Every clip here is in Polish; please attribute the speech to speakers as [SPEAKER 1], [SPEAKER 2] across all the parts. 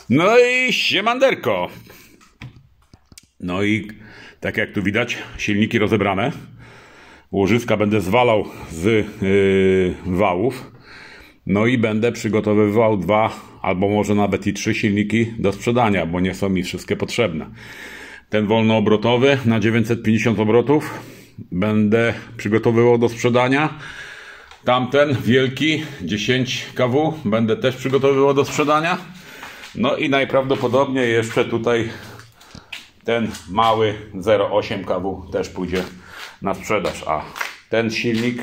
[SPEAKER 1] No i siemanderko. No i tak jak tu widać, silniki rozebrane. Łożyska będę zwalał z wałów. No i będę przygotowywał 2 albo może nawet i 3 silniki do sprzedania, bo nie są mi wszystkie potrzebne. Ten wolnoobrotowy na 950 obrotów będę przygotowywał do sprzedania. Tamten wielki 10 kW będę też przygotowywał do sprzedania. No i najprawdopodobniej jeszcze tutaj ten mały 0,8 kW też pójdzie na sprzedaż. A ten silnik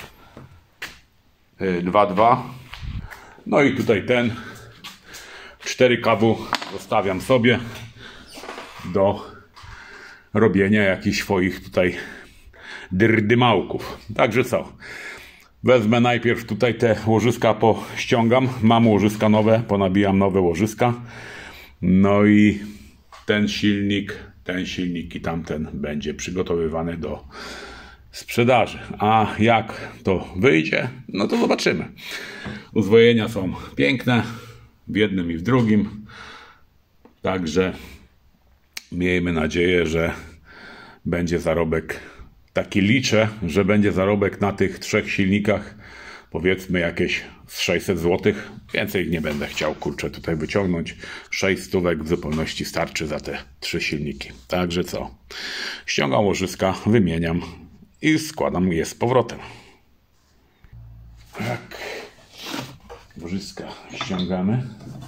[SPEAKER 1] 2.2, no i tutaj ten 4 kW zostawiam sobie do robienia jakichś swoich tutaj dyrdymałków. Także co? Wezmę najpierw tutaj te łożyska, pościągam. Mam łożyska nowe, ponabijam nowe łożyska. No i ten silnik i tamten będzie przygotowywany do sprzedaży. A jak to wyjdzie, no to zobaczymy. Uzwojenia są piękne w jednym i w drugim. Także miejmy nadzieję, że będzie zarobek. Taki liczę, że będzie zarobek na tych 3 silnikach, powiedzmy jakieś z 600 zł. Więcej nie będę chciał, kurczę, tutaj wyciągnąć. 6 stówek w zupełności starczy za te 3 silniki. Także co? Ściągam łożyska, wymieniam i składam je z powrotem. Tak. Łożyska ściągamy.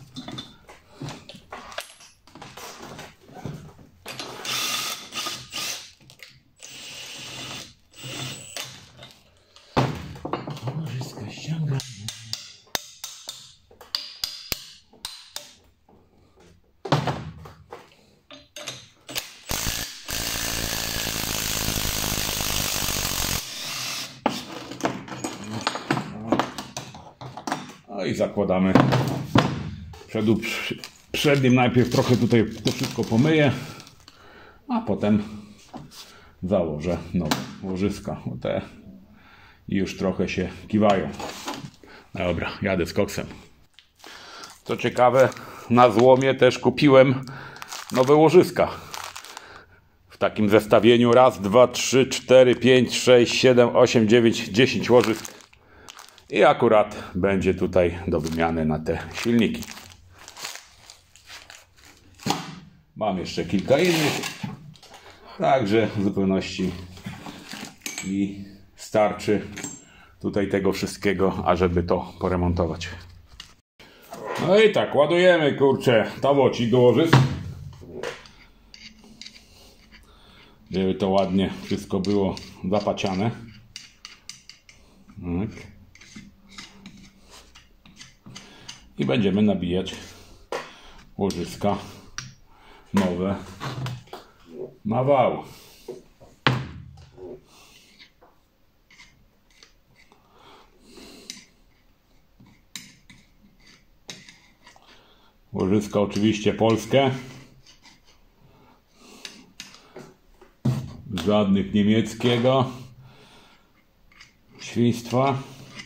[SPEAKER 1] No i zakładamy. Przednim najpierw trochę tutaj to wszystko pomyję, a potem założę nowe łożyska. Bo te już trochę się kiwają. Dobra, jadę z koksem. Co ciekawe, na złomie też kupiłem nowe łożyska. W takim zestawieniu 1, 2, 3, 4, 5, 6, 7, 8, 9, 10 łożysk. I akurat będzie tutaj do wymiany na te silniki. Mam jeszcze kilka innych. Także w zupełności mi starczy tutaj tego wszystkiego, ażeby to poremontować. No i tak, ładujemy, kurczę, tawocik do łożysk. Żeby to ładnie wszystko było zapaciane. Tak. I będziemy nabijać łożyska nowe na wał. Łożyska oczywiście polskie. Żadnych niemieckiego świństwa.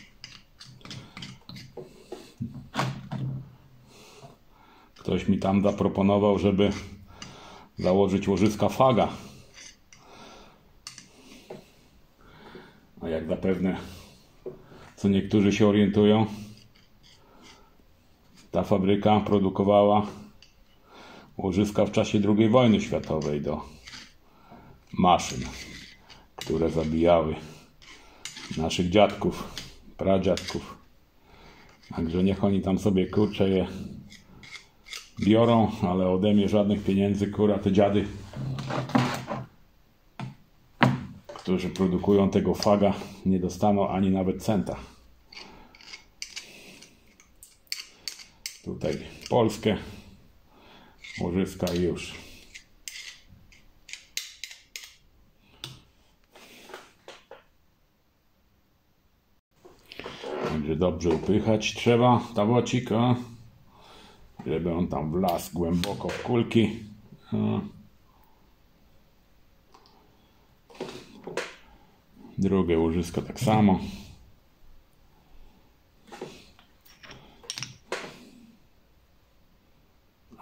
[SPEAKER 1] Ktoś mi tam zaproponował, żeby założyć łożyska Faga. A jak zapewne, co niektórzy się orientują, ta fabryka produkowała łożyska w czasie II wojny światowej do maszyn, które zabijały naszych dziadków, pradziadków. Także niech oni tam sobie, kurczę, je biorą, ale ode mnie żadnych pieniędzy, kurwa, te dziady, którzy produkują tego Faga, nie dostaną ani nawet centa. Tutaj polskie łożyska i już. Także dobrze upychać trzeba tawocik, żeby on tam wlazł głęboko w kulki. Drugie łożysko tak samo.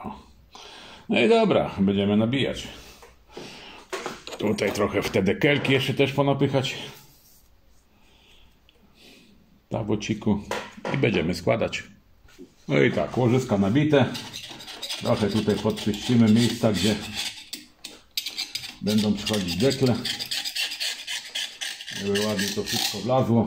[SPEAKER 1] O. No i dobra, będziemy nabijać. Tutaj trochę w te dekelki jeszcze też ponapychać. Tabociku. I będziemy składać. No i tak, łożyska nabite. Trochę tutaj podczyścimy miejsca, gdzie będą przychodzić dekle. Żeby ładnie to wszystko wlazło.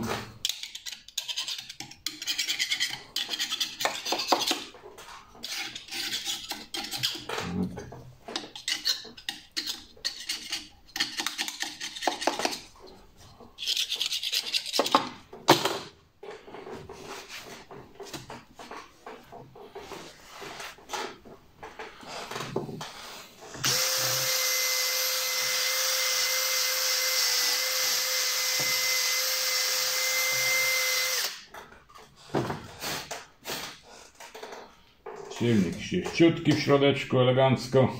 [SPEAKER 1] Silnik ścieściutki w środeczku, elegancko.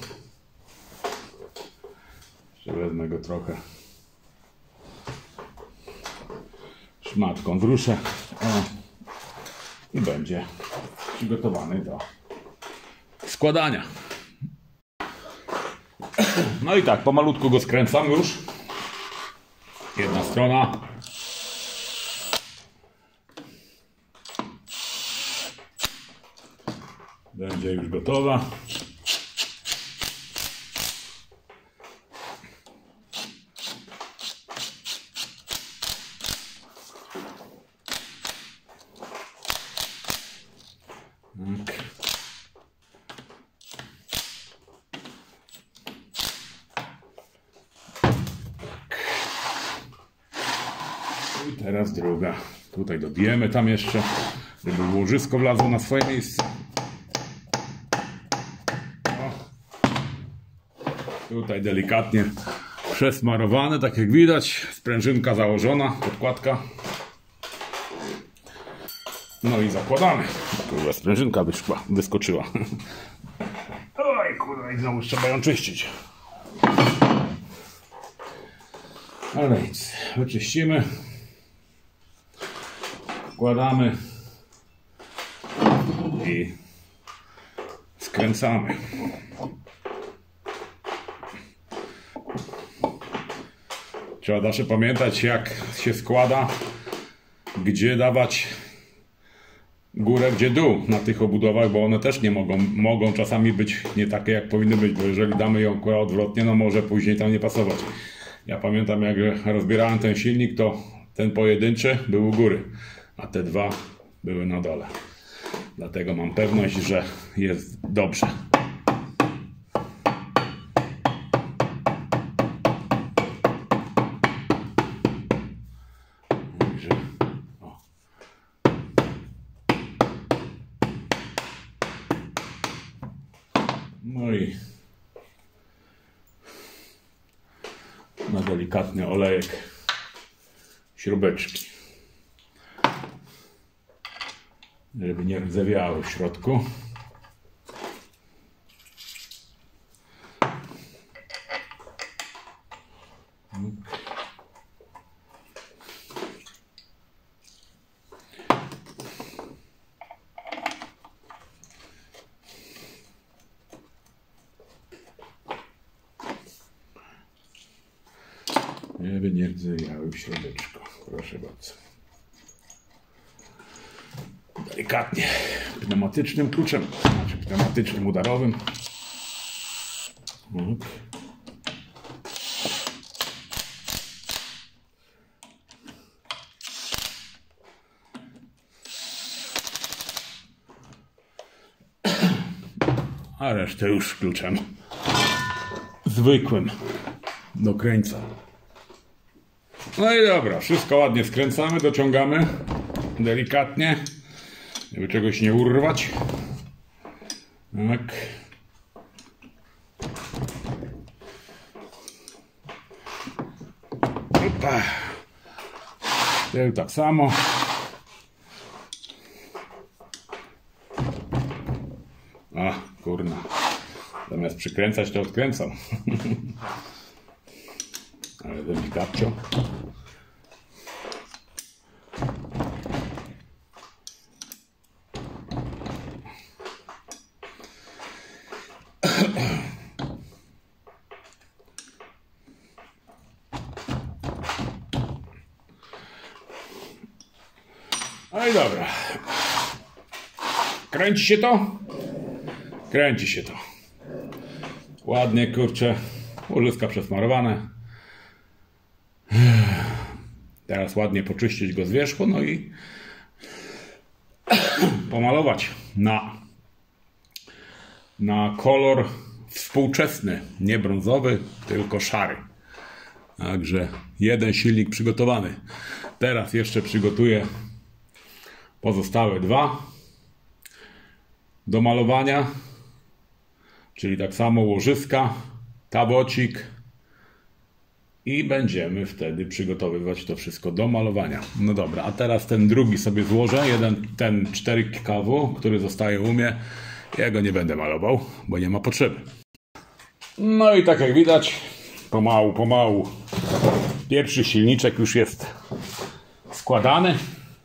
[SPEAKER 1] Jeszcze wezmę go trochę szmatką wruszę. O. I będzie przygotowany do składania. No i tak, pomalutku go skręcam już. Jedna strona. Będzie już gotowa. Tak. I teraz druga. Tutaj dobijemy tam jeszcze, żeby łożysko wlazło na swoje miejsce. Tutaj delikatnie przesmarowane, tak jak widać. Sprężynka założona, podkładka. No i zakładamy. Kurwa, sprężynka wyskoczyła. Oj, kurwa, i znowu trzeba ją czyścić. Ale nic, wyczyścimy. Wkładamy i skręcamy. Trzeba zawsze pamiętać, jak się składa, gdzie dawać górę, gdzie dół na tych obudowach, bo one też nie mogą czasami być nie takie, jak powinny być, bo jeżeli damy ją odwrotnie, no może później tam nie pasować. Ja pamiętam, jak rozbierałem ten silnik, to ten pojedynczy był u góry, a te dwa były na dole. Dlatego mam pewność, że jest dobrze. No i na delikatny olejek śrubeczki, żeby nie rdzewiały w środku. Żeby nie rdzewiały w środeczku. Proszę bardzo. Delikatnie pneumatycznym kluczem, znaczy pneumatycznym udarowym. A resztę już kluczem zwykłym do krańca. No i dobra, wszystko ładnie skręcamy, dociągamy delikatnie, żeby czegoś nie urwać. Tak. Opa. Tył tak samo. A, kurna. Zamiast przykręcać, to odkręcam. Ale delikatnie. No i dobra. Kręci się to? Kręci się to. Ładnie, kurczę. Łożyska przesmarowane. Teraz ładnie poczyścić go z wierzchu, no i pomalować na kolor współczesny. Nie brązowy, tylko szary. Także jeden silnik przygotowany. Teraz jeszcze przygotuję pozostałe dwa do malowania, czyli tak samo łożyska, tabocik i będziemy wtedy przygotowywać to wszystko do malowania. No dobra, a teraz ten drugi sobie złożę, ten 4 kW, który zostaje u mnie. Ja go nie będę malował, bo nie ma potrzeby. No i tak jak widać, pomału pierwszy silniczek już jest składany.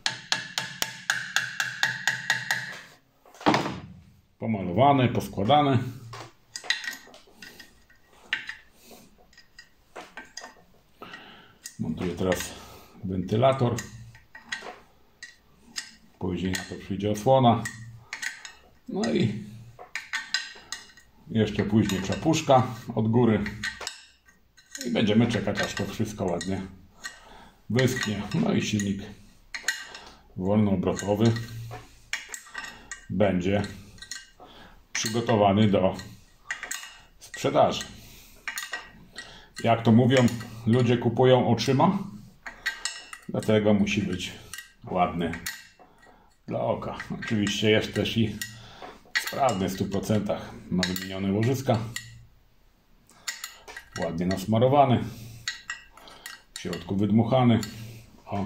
[SPEAKER 1] Pomalowany, poskładany. Montuję teraz wentylator. Później na to przyjdzie osłona. No i jeszcze później czapuszka od góry. I będziemy czekać, aż to wszystko ładnie wyschnie. No i silnik wolnoobrotowy będzie przygotowany do sprzedaży. Jak to mówią, ludzie kupują oczyma, dlatego musi być ładny dla oka. Oczywiście jest też i sprawny w 100%. Ma wymienione łożyska, ładnie nasmarowany, w środku wydmuchany. O.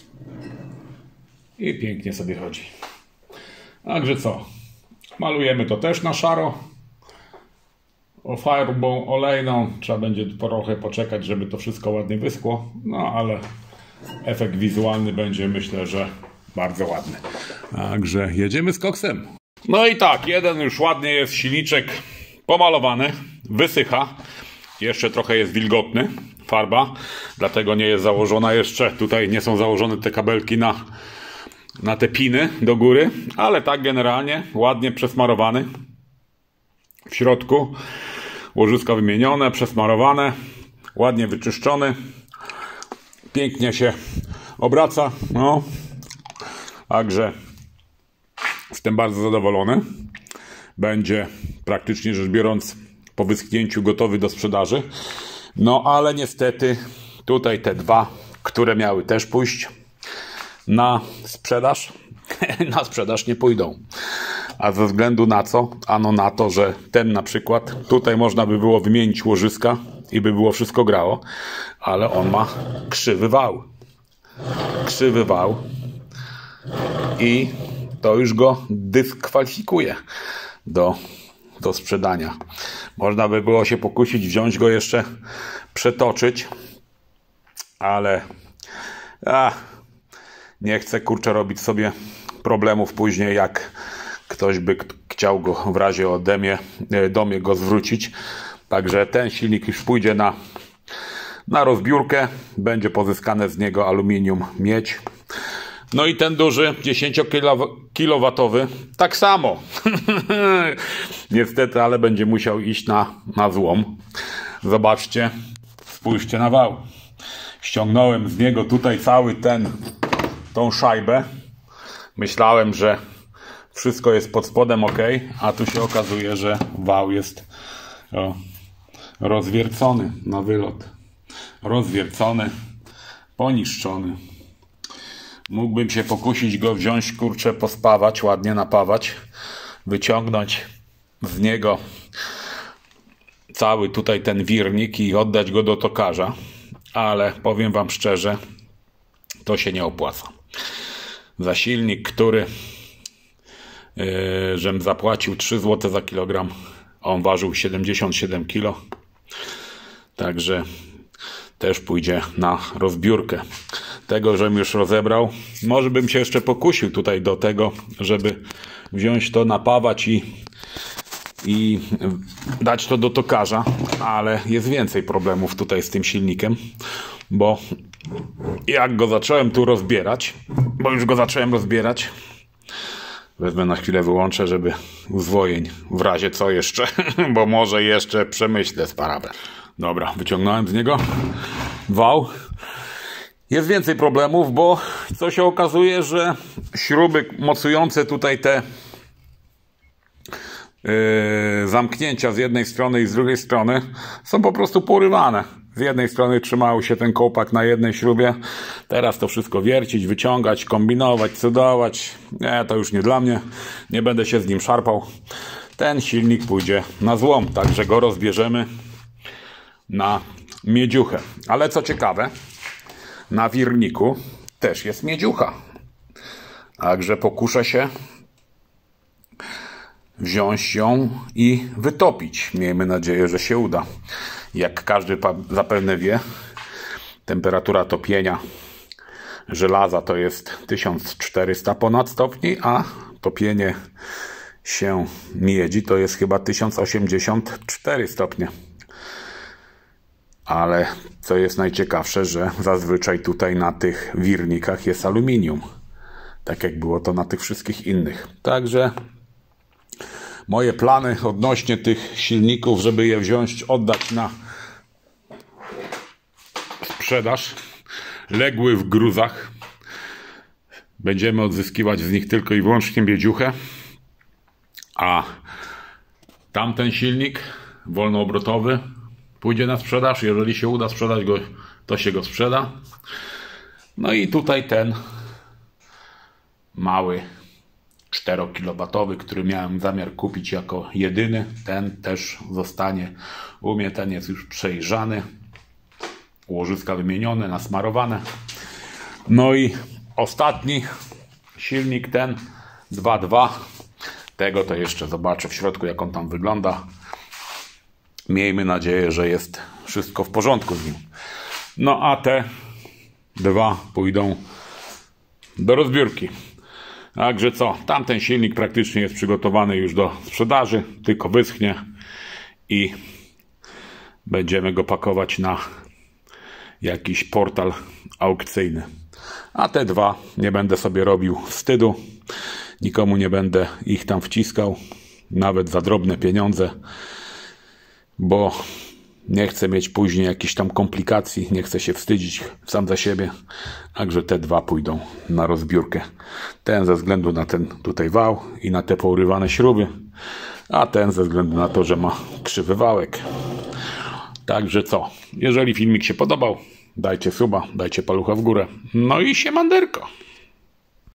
[SPEAKER 1] I pięknie sobie chodzi. Także co? Malujemy to też na szaro. O farbą olejną. Trzeba będzie trochę poczekać, żeby to wszystko ładnie wyschło. No ale efekt wizualny będzie, myślę, że bardzo ładny. Także jedziemy z koksem. No i tak, jeden już ładnie jest silniczek pomalowany. Wysycha. Jeszcze trochę jest wilgotny. Farba. Dlatego nie jest założona jeszcze. Tutaj nie są założone te kabelki na te piny do góry, ale tak generalnie ładnie przesmarowany w środku, łożyska wymienione, przesmarowane, ładnie wyczyszczony, pięknie się obraca, no, także jestem bardzo zadowolony. Będzie praktycznie rzecz biorąc po wyschnięciu gotowy do sprzedaży, no ale niestety tutaj te dwa, które miały też pójść na sprzedaż nie pójdą. A ze względu na co? Ano na to, że ten na przykład, tutaj można by było wymienić łożyska i by było wszystko grało, ale on ma krzywy wał. Krzywy wał i to już go dyskwalifikuje do sprzedania. Można by było się pokusić, wziąć go jeszcze, przetoczyć, ale nie chcę, kurczę, robić sobie problemów później, jak ktoś by chciał go w razie do mnie go zwrócić. Także ten silnik już pójdzie na rozbiórkę. Będzie pozyskane z niego aluminium, miedź. No i ten duży 10-kilowatowy tak samo. Niestety, ale będzie musiał iść na złom. Zobaczcie, spójrzcie na wał. Ściągnąłem z niego tutaj cały tą szajbę. Myślałem, że wszystko jest pod spodem ok, a tu się okazuje, że wał jest rozwiercony na wylot. Rozwiercony, poniszczony. Mógłbym się pokusić go wziąć, kurczę, pospawać, ładnie napawać, wyciągnąć z niego cały tutaj ten wirnik i oddać go do tokarza, ale powiem wam szczerze, to się nie opłaca. Za silnik, który żem zapłacił 3 zł za kilogram, on ważył 77 kg, także też pójdzie na rozbiórkę. Tego, żem już rozebrał, może bym się jeszcze pokusił tutaj do tego, żeby wziąć to, napawać i i dać to do tokarza, ale jest więcej problemów tutaj z tym silnikiem, bo jak go zacząłem tu rozbierać, wezmę na chwilę, wyłączę, żeby uzwojeń w razie co jeszcze, bo może jeszcze przemyślę sprawę. Dobra, wyciągnąłem z niego wał. Jest więcej problemów, bo co się okazuje, że śruby mocujące tutaj te zamknięcia z jednej strony i z drugiej strony są po prostu porywane. Z jednej strony trzymał się ten kołpak na jednej śrubie. Teraz to wszystko wiercić, wyciągać, kombinować, cudować. Nie, to już nie dla mnie. Nie będę się z nim szarpał. Ten silnik pójdzie na złom, także go rozbierzemy na miedziuchę. Ale co ciekawe, na wirniku też jest miedziucha. Także pokuszę się wziąć ją i wytopić. Miejmy nadzieję, że się uda. Jak każdy zapewne wie, temperatura topienia żelaza to jest 1400 ponad stopni, a topienie się miedzi to jest chyba 1084 stopnie. Ale co jest najciekawsze, że zazwyczaj tutaj na tych wirnikach jest aluminium. Tak jak było to na tych wszystkich innych. Także moje plany odnośnie tych silników, żeby je wziąć, oddać na sprzedaż, legły w gruzach. Będziemy odzyskiwać z nich tylko i wyłącznie miedziuchę, a tamten silnik wolnoobrotowy pójdzie na sprzedaż. Jeżeli się uda sprzedać go, to się go sprzeda. No i tutaj ten mały 4-kilowatowy, który miałem zamiar kupić jako jedyny, ten też zostanie u mnie. Ten jest już przejrzany, łożyska wymienione, nasmarowane. No i ostatni silnik, ten 2.2, tego to jeszcze zobaczę w środku, jak on tam wygląda. Miejmy nadzieję, że jest wszystko w porządku z nim. No a te dwa pójdą do rozbiórki. Także co, tamten silnik praktycznie jest przygotowany już do sprzedaży, tylko wyschnie i będziemy go pakować na jakiś portal aukcyjny. A te dwa nie będę sobie robił wstydu, nikomu nie będę ich tam wciskał, nawet za drobne pieniądze, bo nie chcę mieć później jakichś tam komplikacji, nie chcę się wstydzić sam za siebie. Także te dwa pójdą na rozbiórkę. Ten ze względu na ten tutaj wał i na te pourywane śruby, a ten ze względu na to, że ma krzywy wałek. Także co, jeżeli filmik się podobał, dajcie suba, dajcie palucha w górę. No i siemanderko.